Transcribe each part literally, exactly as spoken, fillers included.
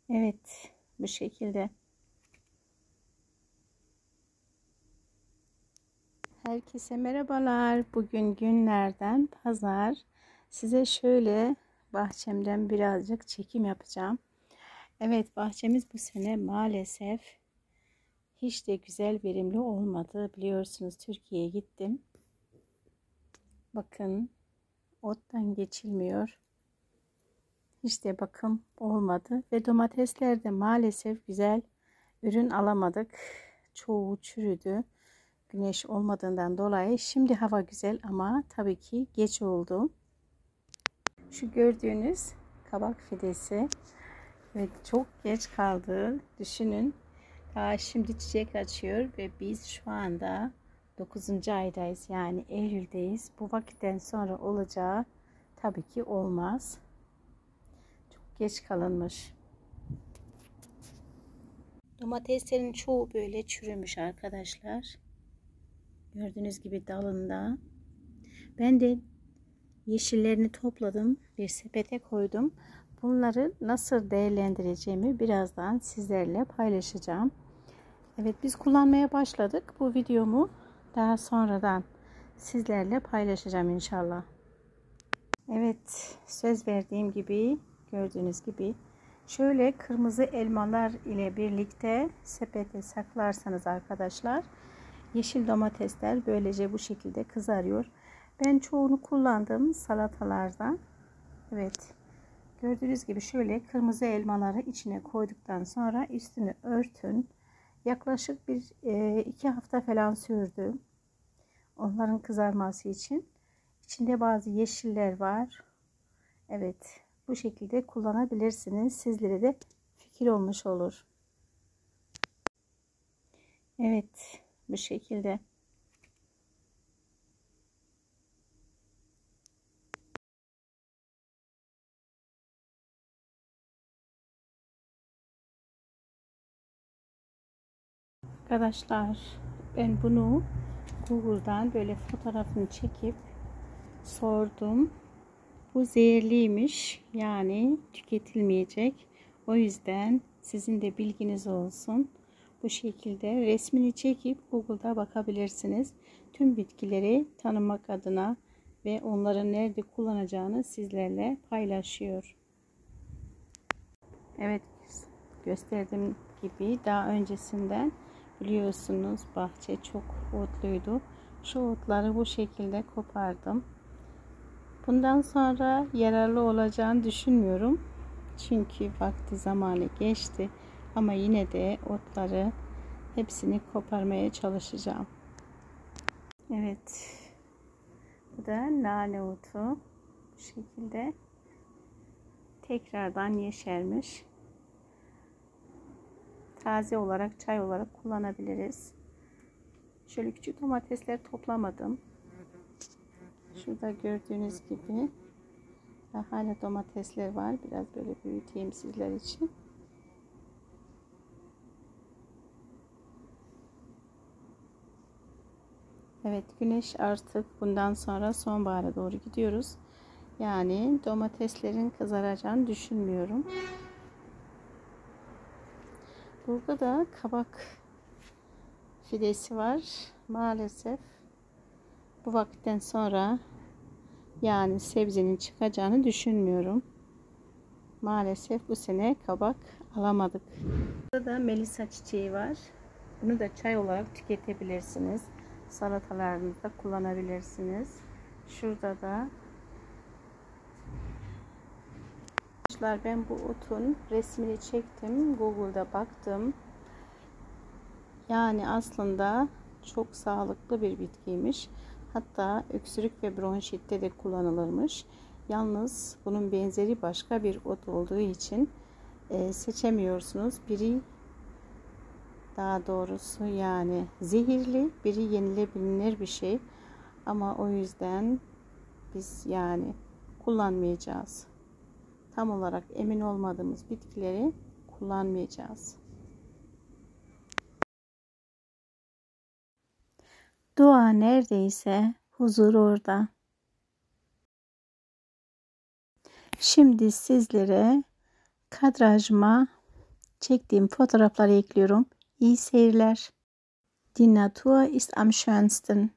Evet, bu şekilde. Herkese merhabalar. Bugün günlerden pazar. Size şöyle bahçemden birazcık çekim yapacağım. Evet, bahçemiz bu sene maalesef hiç de güzel, verimli olmadı. Biliyorsunuz, Türkiye'ye gittim. Bakın, ottan geçilmiyor. Hiç de bakım olmadı ve domateslerde maalesef güzel ürün alamadık. Çoğu çürüdü. Güneş olmadığından dolayı. Şimdi hava güzel ama tabii ki geç oldu. Şu gördüğünüz kabak fidesi ve çok geç kaldı. Düşünün. Daha şimdi çiçek açıyor ve biz şu anda dokuzuncu aydayız. Yani Eylül'deyiz. Bu vakitten sonra olacağı tabii ki olmaz. Çok geç kalınmış. Domateslerin çoğu böyle çürümüş arkadaşlar. Gördüğünüz gibi dalında. Ben de yeşillerini topladım. Bir sepete koydum. Bunları nasıl değerlendireceğimi birazdan sizlerle paylaşacağım. Evet, biz kullanmaya başladık. Bu videomu daha sonradan sizlerle paylaşacağım inşallah. Evet, söz verdiğim gibi gördüğünüz gibi şöyle kırmızı elmalar ile birlikte sepete saklarsanız arkadaşlar, yeşil domatesler böylece bu şekilde kızarıyor. Ben çoğunu kullandım salatalarda. Evet, gördüğünüz gibi şöyle kırmızı elmaları içine koyduktan sonra üstünü örtün. Yaklaşık bir e, iki hafta falan sürdü onların kızarması için. İçinde bazı yeşiller var. Evet, bu şekilde kullanabilirsiniz. Sizlere de fikir olmuş olur. Evet, bu şekilde. Arkadaşlar, ben bunu Google'dan böyle fotoğrafını çekip sordum. Bu zehirliymiş, yani tüketilmeyecek. O yüzden sizin de bilginiz olsun. Bu şekilde resmini çekip Google'da bakabilirsiniz. Tüm bitkileri tanımak adına ve onları nerede kullanacağını sizlerle paylaşıyor. Evet, gösterdiğim gibi daha öncesinden biliyorsunuz bahçe çok otluydu. Şu otları bu şekilde kopardım. Bundan sonra yararlı olacağını düşünmüyorum. Çünkü vakti zamanı geçti. Ama yine de otları hepsini koparmaya çalışacağım. Evet. Bu da nane otu. Bu şekilde tekrardan yeşermiş. Taze olarak, çay olarak kullanabiliriz. Şöyle küçük domatesler toplamadım. Şurada gördüğünüz gibi hala domatesler var. Biraz böyle büyüteyim sizler için. Evet, güneş artık bundan sonra sonbahara doğru gidiyoruz. Yani domateslerin kızaracağını düşünmüyorum. Burada da kabak fidesi var. Maalesef bu vakitten sonra yani sebzenin çıkacağını düşünmüyorum. Maalesef bu sene kabak alamadık. Burada da melisa çiçeği var. Bunu da çay olarak tüketebilirsiniz. Salatalarınızda kullanabilirsiniz. Şurada da arkadaşlar, ben bu otun resmini çektim. Google'da baktım. Yani aslında çok sağlıklı bir bitkiymiş. Hatta öksürük ve bronşitte de kullanılırmış. Yalnız bunun benzeri başka bir ot olduğu için e, seçemiyorsunuz. Biri daha doğrusu yani zehirli, biri yenilebilir bir şey. Ama o yüzden biz yani kullanmayacağız. Tam olarak emin olmadığımız bitkileri kullanmayacağız. Dua neredeyse huzur orada. Şimdi sizlere kadrajıma çektiğim fotoğrafları ekliyorum. İyi seyirler. Die Natur ist am schönsten.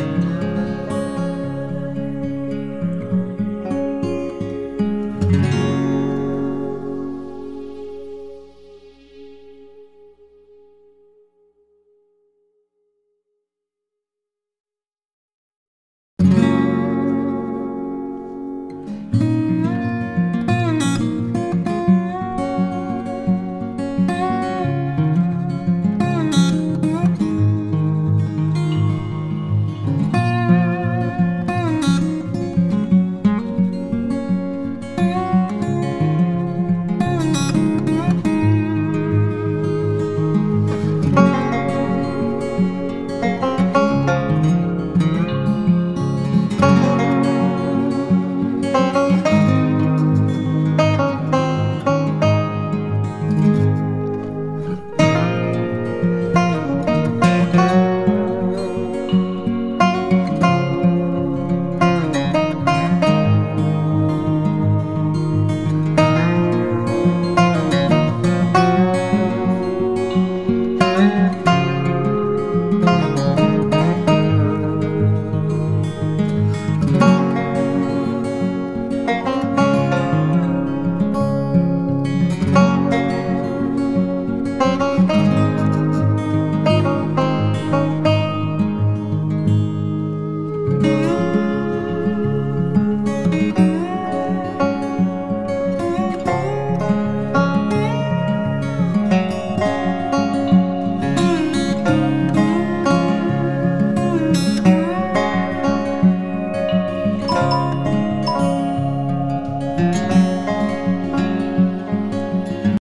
Müzik